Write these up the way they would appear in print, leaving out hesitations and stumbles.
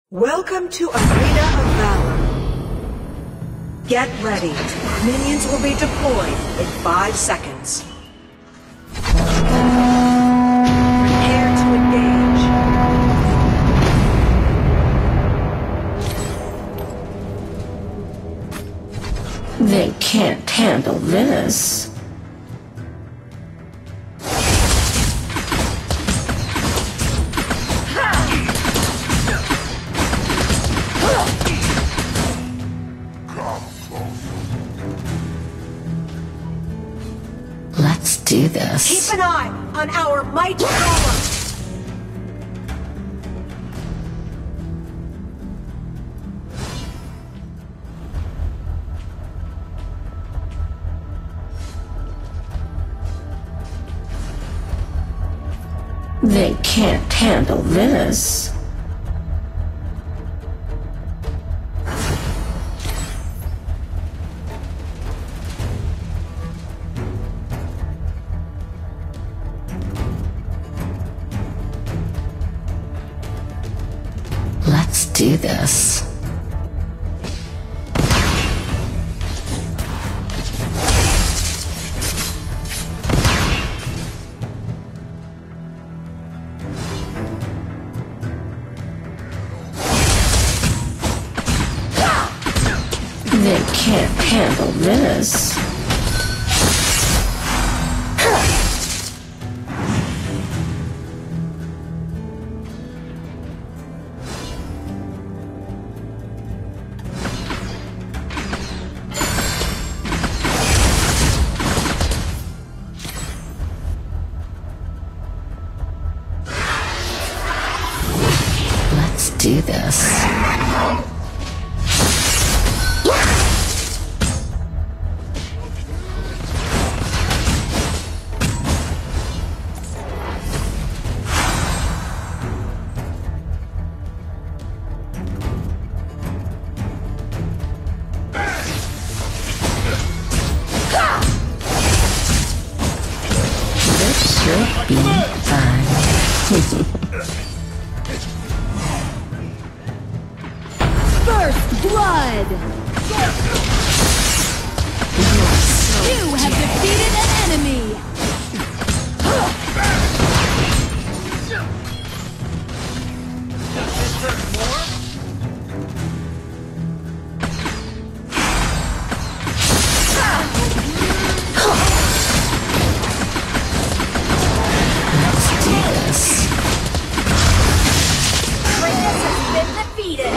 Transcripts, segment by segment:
Welcome to Arena of Valor. Get ready. Minions will be deployed in 5 seconds. Prepare to engage. They can't handle this. Let's do this. Keep an eye on our mighty golem. They can't handle this. Let's do this. They can't handle this. Let's do this. This should be fun. First blood! You have defeated an enemy! Let's do this. Princess has been defeated!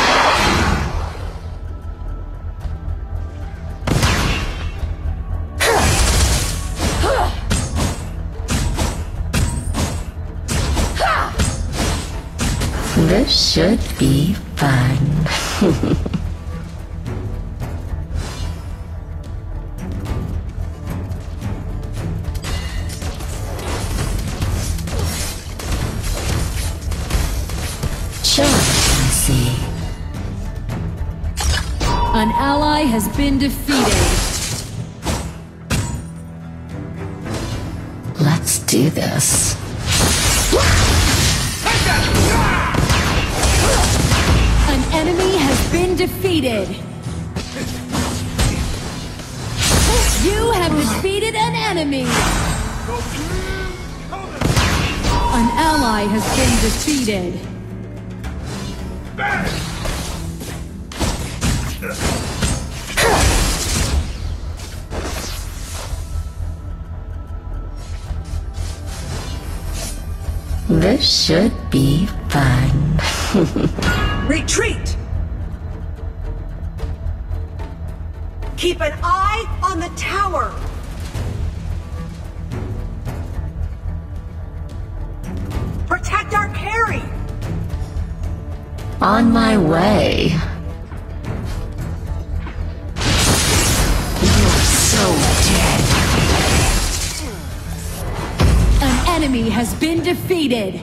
This should be fun. Sure, I see. An ally has been defeated. Let's do this. An enemy has been defeated. You have defeated an enemy. An ally has been defeated. This should be fun. Retreat! Keep an eye on the tower. Protect our carry. On my way. You're so dead. An enemy has been defeated.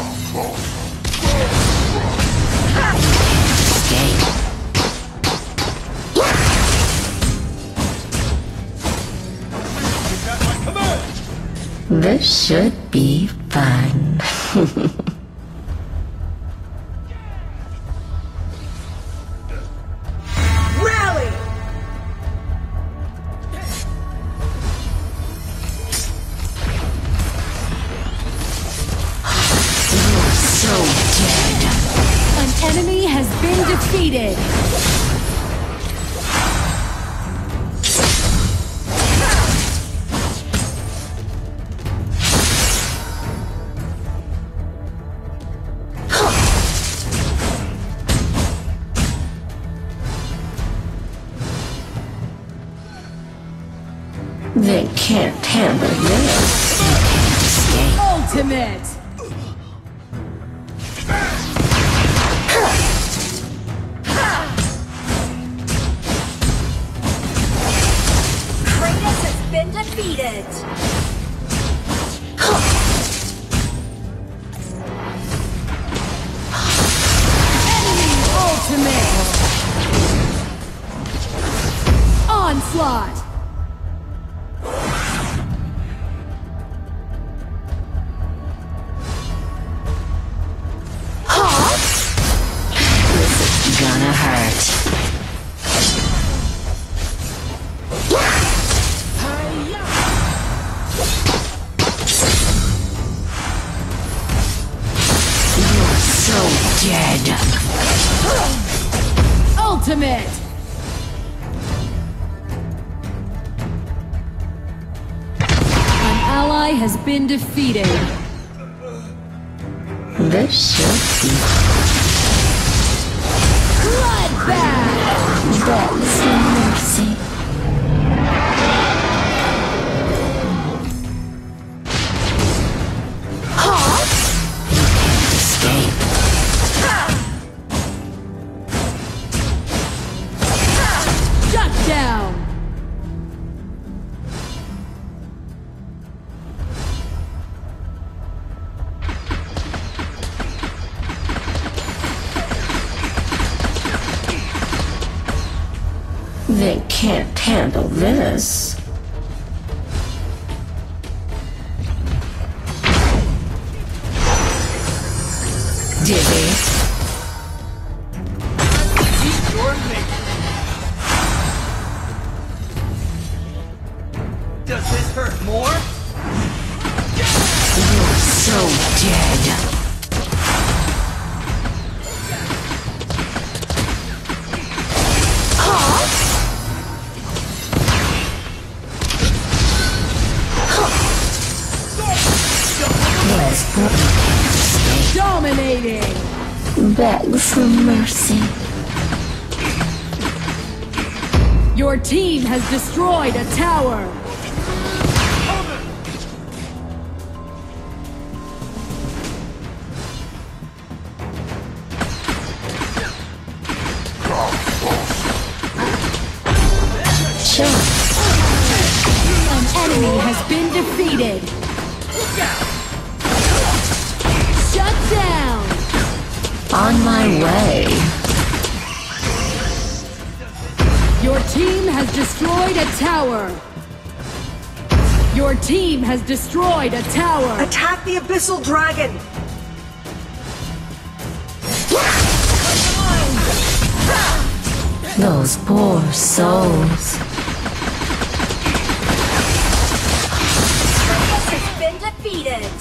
Escape. This should be fun. Rally! You're so dead. An enemy has been defeated. They can't handle this. You can't escape. Ultimate. Kratos has been defeated. Enemy ultimate. Onslaught. This is gonna hurt. You're so dead. Ultimate. An ally has been defeated. This should be Bloodbath. That's some mercy. You can't escape. Shut down. They can't handle this. Dizzy. Does this hurt more? You're so dead. Yes, but you can't escape. Dominating. Beg for mercy. Your team has destroyed a tower. Sure. An enemy has been defeated. Shut down. On my way. Your team has destroyed a tower. Your team has destroyed a tower. Attack the Abyssal Dragon! Those poor souls. Kratos has been defeated.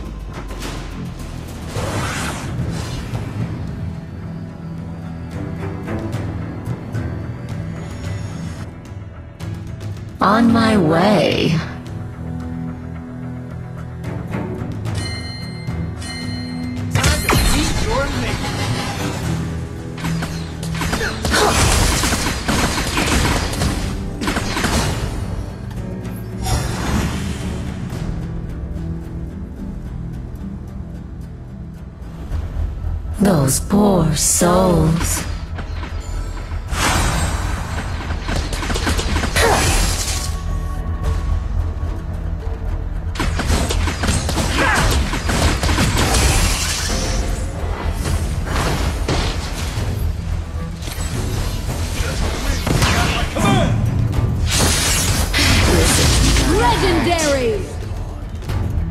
On my way. Time to eat your making. Those poor souls. Legendary.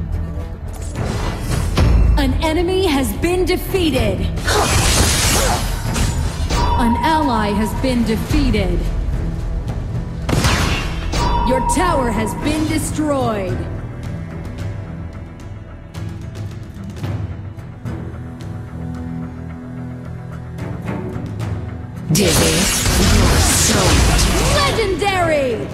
been defeated. An ally has been defeated. Your tower has been destroyed. Dizzy, you're so Legendary!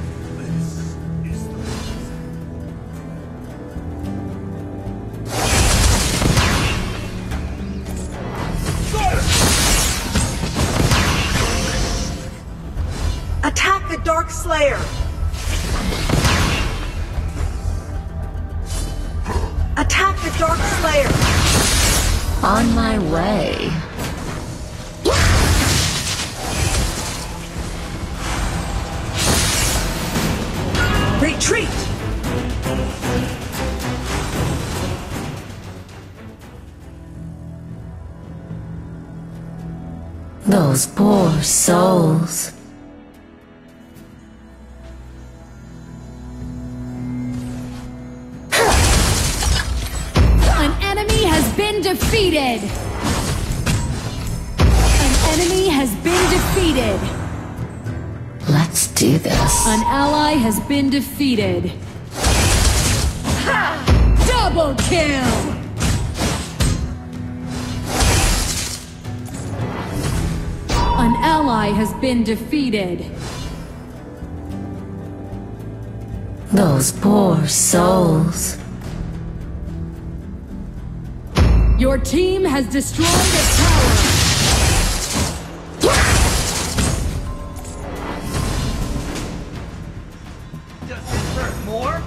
Attack the Dark Slayer! Attack the Dark Slayer! on my way. Retreat! Those poor souls. An enemy has been defeated! An enemy has been defeated! Let's do this. An ally has been defeated. Double kill! An ally has been defeated. Those poor souls. Your team has destroyed a tower. Does this hurt more?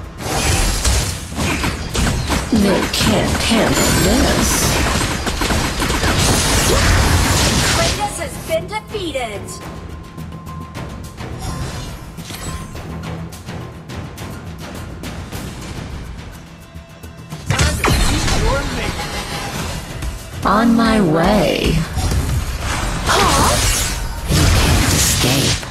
They can't handle this. Kratos has been defeated. Time to meet your mate. On my way. You can't escape.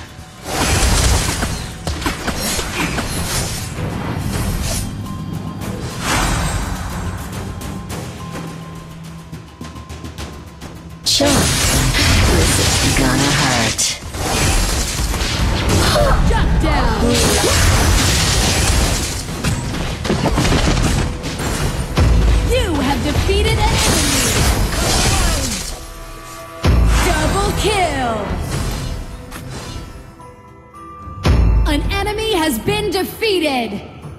Sure. This is gonna hurt. Shut down! You have defeated an enemy! Double kill! An enemy has been defeated!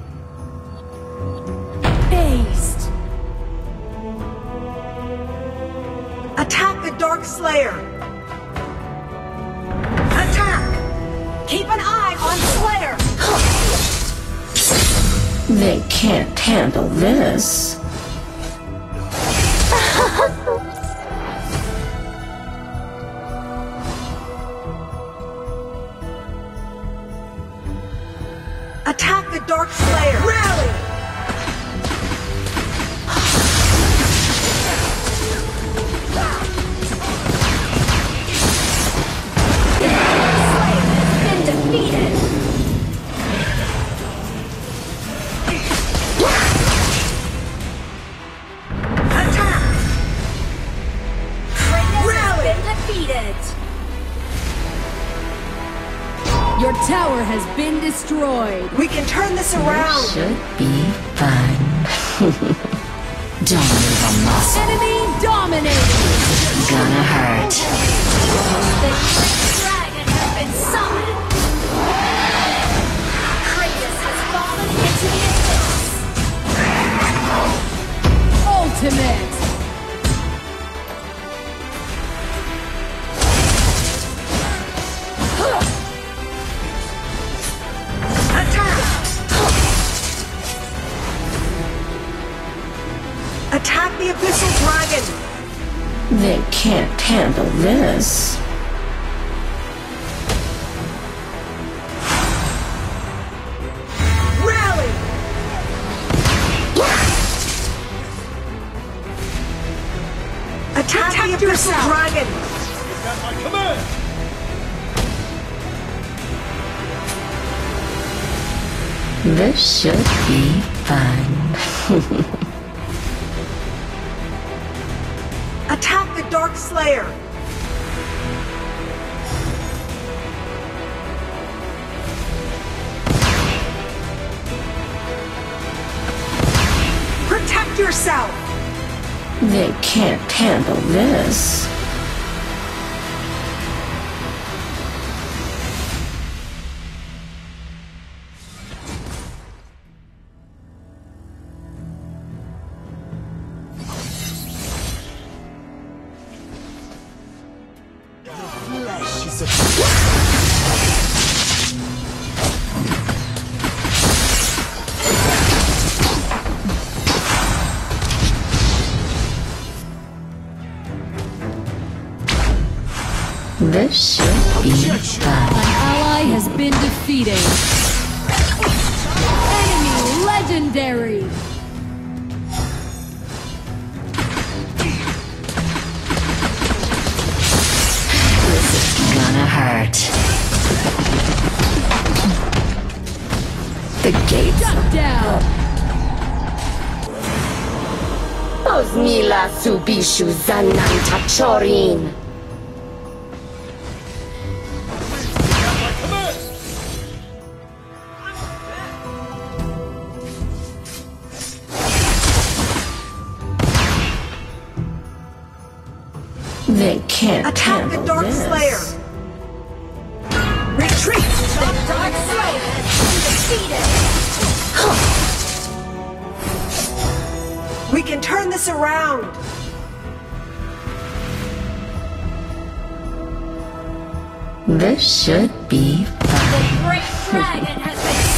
Aced! Attack the Dark Slayer! Attack! Keep an eye on Slayer! They can't handle this. Attack the Dark Slayer! Rally! Been defeated. Attack! Kratos Rally! has been defeated. Your tower has been destroyed! We can turn this around! Should be fun. Don't move a muscle. Enemy dominated! Gonna hurt. The great dragon has been summoned. Kratos has fallen into the abyss. Ultimate! Attack the Abyssal Dragon! They can't handle this. Rally! Attack the Abyssal Dragon! Got my command. This should be fun. Dark Slayer! Protect yourself! They can't handle this. This should be fun. An ally has been defeated. Enemy legendary. This is gonna hurt. The gates. Shut down. Osmila Subishu Zananta Chorin. They can't Attack handle the Dark this. Slayer! Retreat! The Dark Slayer has been defeated! We can turn this around! This should be fun. The Great Dragon has been